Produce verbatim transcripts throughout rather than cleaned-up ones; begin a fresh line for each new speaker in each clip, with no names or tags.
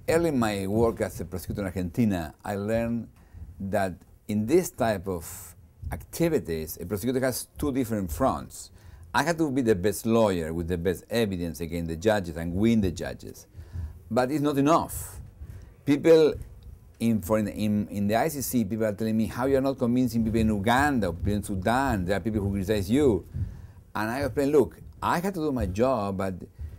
early in my work as a prosecutor in Argentina, I learned that in this type of activities, a prosecutor has two different fronts. I had to be the best lawyer with the best evidence against the judges and win the judges. But it's not enough. People in, for in, in, in the I C C, people are telling me how you're not convincing people in Uganda, people in Sudan. There are people who criticize you. And I explain, look, I had to do my job, but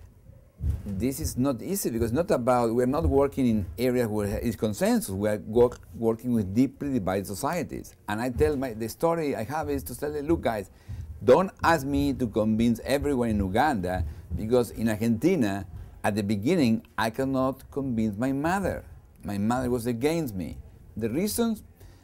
this is not easy because not about, we're not working in areas where there is consensus. We are work, working with deeply divided societies. And I tell my, the story I have is to tell them, look guys, don't ask me to convince everyone in Uganda because in Argentina, at the beginning, I cannot convince my mother. My mother was against me. The reasons,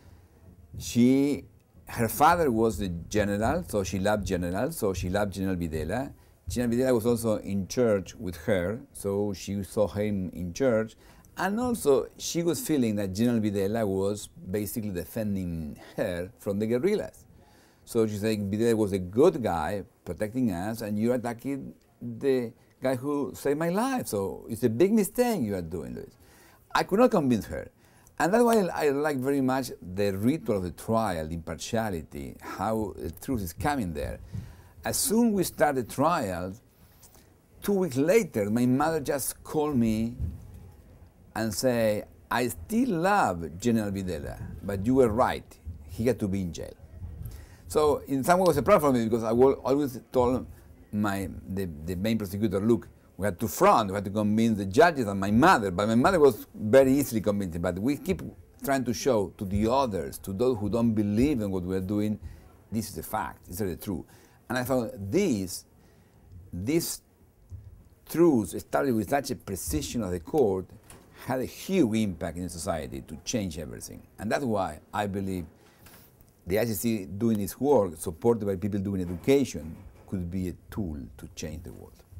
she, her father was the general, so she loved generals, so she loved General Videla. General Videla was also in church with her, so she saw him in church. And also, she was feeling that General Videla was basically defending her from the guerrillas. So she's saying, Videla was a good guy protecting us, and you're attacking the guy who saved my life. So it's a big mistake you are doing, Luis. I could not convince her. And that's why I like very much the ritual of the trial, the impartiality, how the truth is coming there. As soon as we start the trial, two weeks later, my mother just called me and said, I still love General Videla, but you were right. He had to be in jail. So in some way it was a problem for me because I always told my, the, the main prosecutor, look, we had to front, we had to convince the judges and my mother, but my mother was very easily convinced, but we keep trying to show to the others, to those who don't believe in what we're doing, this is the fact, this is the truth. And I found these, these truths started with such a precision of the court had a huge impact in society to change everything. And that's why I believe the I C C doing its work, supported by people doing education, could be a tool to change the world.